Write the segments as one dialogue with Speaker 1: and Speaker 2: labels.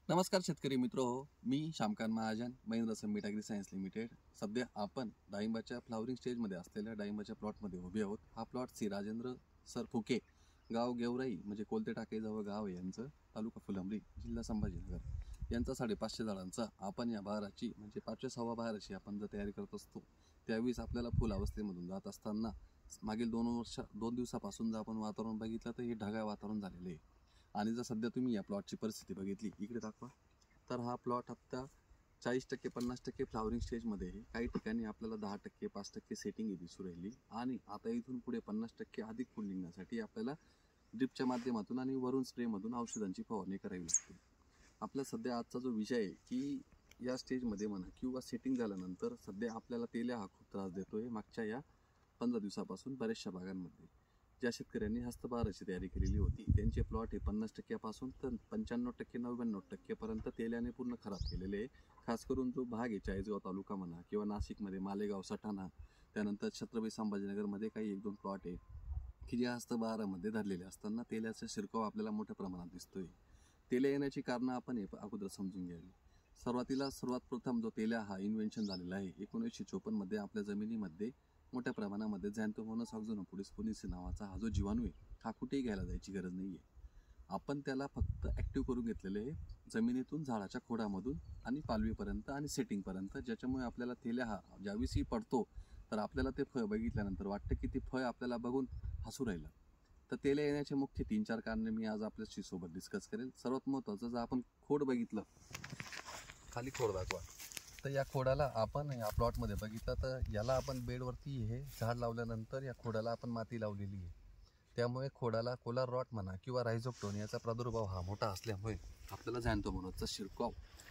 Speaker 1: नमस्कार शेतकरी मित्र हो, मी Shyamkant Mahajan, Mahendra summit agri science limited. सध्या आपण डाळिंबाच्या फ्लावरिंग स्टेजमध्ये असलेल्या डाळिंबाच्या प्लॉटमध्ये उभे आहोत. हा प्लॉट श्री राजेंद्र सर फुके, गाव गेवराई म्हणजे कोलते टाकेजवळ गाव आहे यांचं, तालुका फुलंब्री, जिल्हा संभाजीनगर यांचा 550 झाडांचा आपण या बहाराची म्हणजे 5-6 बहाराची आपण जर तयारी करत असतो त्यावेळेस आपल्याला फुल अवस्थेमधून जात असताना मागील 2 दिवसापासून जर आपण वातावरण बघितलं तर हे ढगाळ वातावरण झालेलं आहे. आणि जर सध्या तुम्ही या प्लॉटची परिस्थिती बघितली, इकडे दाखवा, तर हा प्लॉट आता 40% 50% फ्लावरिंग स्टेजमध्ये आहे. काही ठिकाणी आपल्याला 10% 5% सेटिंग ही दिसू राहिली आणि आता इथून पुढे 50% अधिक फुल निघण्यासाठी आपल्याला ड्रिपच्या माध्यमातून आणि वरून स्प्रेमधून औषधांची फवारणी करावी लागते. आपला सध्या आजचा जो विषय आहे की या स्टेजमध्ये म्हणा किंवा सेटिंग झाल्यानंतर सध्या आपल्याला तेल्या हा खूप त्रास देतोय. मागच्या या 15 दिवसापासून बऱ्याचशा भागांमध्ये ज्या शेतकऱ्यांनी हस्तबहाराची तयारी केलेली होती त्यांचे प्लॉट हे 50% पासून तर 95% 99% पर्यंत तेल्याने पूर्ण खराब केलेले आहे. खास करून जो भाग आहे चाळीसगाव तालुका म्हणा किंवा नाशिकमध्ये मालेगाव सटाणा, त्यानंतर छत्रपती संभाजीनगरमध्ये काही 1-2 प्लॉट आहे की जे हस्तबहारामध्ये धरलेले असताना तेल्याचा शिरकाव आपल्याला मोठ्या प्रमाणात दिसतोय. तेल्या येण्याची कारणं आपण हे अगोदर समजून घ्यावी. सर्वात प्रथम जो तेल्या हा इन्व्हेन्शन झालेला आहे 1954 मध्ये आपल्या जमिनीमध्ये मोठ्या प्रमाणामध्ये झॅन्थोमोनस ऑक्झोनोपोलिस पुनिसी नावाचा हा जो जीवाणू आहे हा कुठेही घ्यायला जायची गरज नाही आहे. आपण त्याला फक्त ॲक्टिव्ह करून घेतलेले आहे जमिनीतून झाडाच्या खोडामधून आणि पालवीपर्यंत आणि सेटिंगपर्यंत, ज्याच्यामुळे आपल्याला तेल्या हा ज्यावेळेसही पडतो तर आपल्याला ते फळ बघितल्यानंतर वाटतं की ते फळ आपल्याला बघून हसू राहिलं. तर तेल्या येण्याचे मुख्य 3-4 कारणे मी आज आपल्याशी सोबत डिस्कस करेल. सर्वात महत्त्वाचं जर आपण खोड बघितलं, खाली खोड दाखवा, तर या खोडाला आपण या प्लॉटमध्ये बघितलं तर याला आपण बेडवरती हे झाड लावल्यानंतर या खोडाला आपण माती लावलेली आहे. त्यामुळे खोडाला कोलार रॉट म्हणा किंवा रायझोक्टोनियाचा प्रादुर्भाव हा मोठा असल्यामुळे आपल्याला झॅन्थोमोनसचा शिरकाव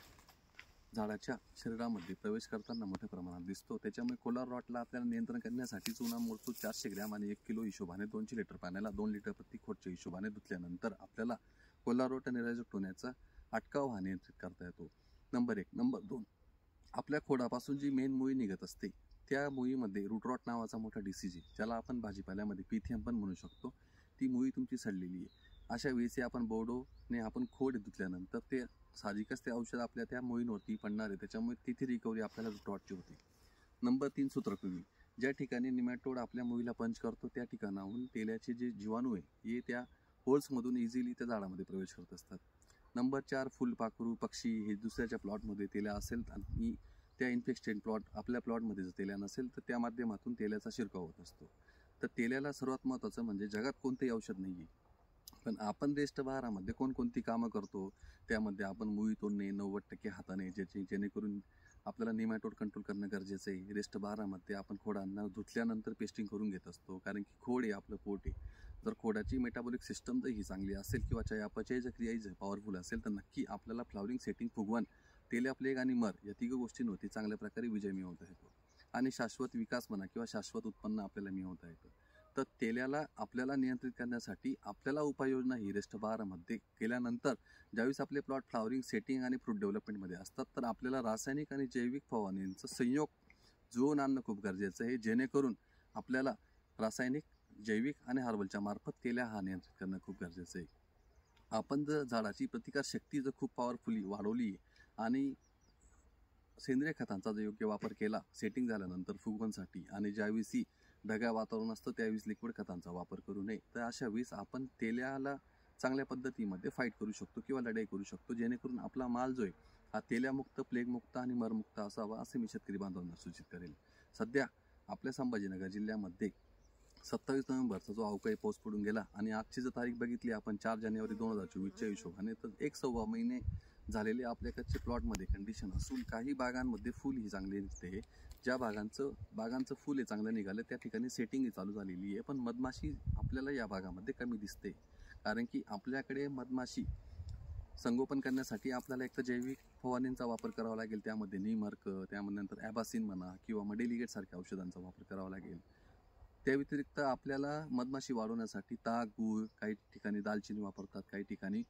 Speaker 1: झाडाच्या शरीरामध्ये प्रवेश करताना मोठ्या प्रमाणात दिसतो. त्याच्यामुळे कोलार रॉटला आपल्याला नियंत्रण करण्यासाठी चुना मोडतो 400 ग्रॅम आणि 1 किलो हिशोबाने 200 लिटर पाण्याला 2 लिटर प्रति खोडच्या हिशोबाने धुतल्यानंतर आपल्याला कोलार रॉट आणि रायझोक्टोनियाचा अटकाव हा नियंत्रित करता येतो. नंबर 1. नंबर 2, आपल्या खोडापासून जी मेन मुळी निघत असते त्या मुळीमध्ये रूटरॉट नावाचा मोठा डिसीज आहे, ज्याला आपण भाजीपाल्यामध्ये पिथियम पण म्हणू शकतो. ती मुळी तुमची सडलेली आहे. अशा वेळेस आपण बोर्डोने आपण खोड धुतल्यानंतर ते साहजिकच ते औषध आपल्या त्या मुळींवरती पडणार आहे, त्याच्यामुळे तिथे रिकव्हरी आपल्याला रूटरॉटची होते. नंबर 3, सूत्रकृमी. ज्या ठिकाणी निमॅटोड आपल्या मुळीला पंच करतो त्या ठिकाणाहून तेल्याचे जे जीवाणू आहे हे त्या होल्समधून इझिली त्या झाडामध्ये प्रवेश करत असतात. नंबर 4, फुलपाखरू पक्षी हे दुसऱ्याच्या प्लॉटमध्ये तेल्या असेल आणि त्या इन्फेक्टेड प्लॉट आपल्या प्लॉटमध्ये जर तेल्या नसेल तर त्या माध्यमातून तेल्याचा शिरकाव होत असतो. तर तेल्याला सर्वात महत्त्वाचं म्हणजे जगात कोणतेही औषध नाही आहे, पण आपण रेस्ट बहारामध्ये कोणकोणती कामं करतो त्यामध्ये आपण मुळी तोडणे 90% हाताने, जेणेकरून आपल्याला निमॅटोड कंट्रोल करणं गरजेचं आहे. रेस्ट बहारामध्ये आपण खोडांना धुतल्यानंतर पेस्टिंग करून घेत असतो, कारण की खोड आहे आपलं पोट आहे. जर खोडाची मेटाबॉलिक सिस्टम जर ही चांगली असेल किंवा चयापचय क्रिया जर पॉवरफुल असेल तर नक्की आपल्याला फ्लावरिंग सेटिंग फुगवण, तेल्या प्लेग आणि मर या 3 गोष्टींवरती चांगल्या प्रकारे विजय मिळवता येतो आणि शाश्वत विकास म्हणा किंवा शाश्वत उत्पन्न आपल्याला मिळवता येतं. तर तेल्याला आपल्याला नियंत्रित करण्यासाठी आपल्याला उपाययोजना ही रेस्ट बहारामध्ये केल्यानंतर ज्यावेळेस आपले प्लॉट फ्लावरिंग सेटिंग आणि फ्रूट डेव्हलपमेंटमध्ये असतात तर आपल्याला रासायनिक आणि जैविक फवारणींचं संयोग जुळवून आणणं खूप गरजेचं आहे, जेणेकरून आपल्याला रासायनिक, जैविक आणि हर्बलच्या मार्फत तेल्या हा नियंत्रित करणं खूप गरजेचं आहे. आपण जर झाडाची प्रतिकारशक्ती जर खूप पॉवरफुली वाढवली आणि सेंद्रिय खतांचा जर योग्य वापर केला सेटिंग झाल्यानंतर फुगवणसाठी आणि ज्यावेळी ढगाळ वातावरण असतं त्यावेळेस लिक्विड खतांचा वापर करू नये, तर अशा वेळेस आपण तेल्याला चांगल्या पद्धतीमध्ये फाईट करू शकतो किंवा लढाई करू शकतो, जेणेकरून आपला माल जो आहे हा तेल्यामुक्त, प्लेगमुक्त आणि मरमुक्त असावा असे मी शेतकरी बांधवांना सूचित करेल. सध्या आपल्या संभाजीनगर जिल्ह्यामध्ये 27 नोव्हेंबरचा जो अवकाळी पाऊस पडून गेला आणि आजची जर तारीख बघितली आपण 4 जानेवारी 2024च्या हिशोबाने तर 1 महिने झालेले आपल्याकडचे प्लॉटमध्ये कंडिशन असून काही बागांमध्ये फुल ही चांगली निघते. ज्या बागांचं फुल हे चांगलं निघालं त्या ठिकाणी सेटिंग ही चालू झालेली आहे, पण मधमाशी आपल्याला या भागामध्ये कमी दिसते, कारण की आपल्याकडे मधमाशी संगोपन करण्यासाठी आपल्याला एक तर जैविक फवारणींचा वापर करावा लागेल, त्यामध्ये नीमर्क, त्यानंतर ॲबासिन म्हणा किंवा मडेलिगेट सारख्या औषधांचा वापर करावा लागेल. त्या व्यतिरिक्त आपल्याला मधमाशी वाढवण्यासाठी ताक, गूळ, काही ठिकाणी दालचिनी वापरतात, काही ठिकाणी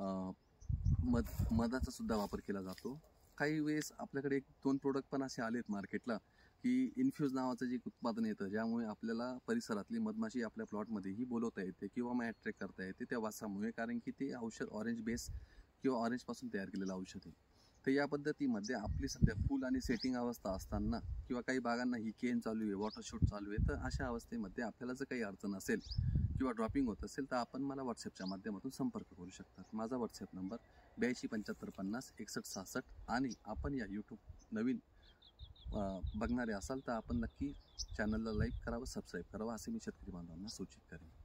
Speaker 1: मधाचा सुद्धा वापर केला जातो. काही वेळेस आपल्याकडे 1-2 प्रोडक्ट पण असे आलेत मार्केटला की इन्फ्यूज नावाचं जे उत्पादन येतं, ज्यामुळे आपल्याला परिसरातली मधमाशी आपल्या प्लॉटमध्येही बोलवता येते किंवा मग अट्रॅक्ट करता येते त्या वासामुळे, कारण की ते औषध ऑरेंज बेस किंवा ऑरेंजपासून तयार केलेलं औषध आहे. तर या पद्धतीमध्ये आपली सध्या फुल आणि सेटिंग अवस्था असताना किंवा काही बागांना ही केन चालू आहे, वॉटरशूट चालू आहे, तर अशा अवस्थेमध्ये आपल्याला जर काही अडचण असेल किंवा ड्रॉपिंग होत असेल तर आपण मला व्हॉट्सॲपच्या माध्यमातून संपर्क करू शकतात. माझा व्हॉट्सॲप नंबर 8275506166 आणि आपण या यूट्यूब नवीन बघणारे असाल तर आपण नक्की चॅनलला लाईक करावं, सबस्क्राईब करावं असे मी शेतकरी बांधवांना सूचित करेन.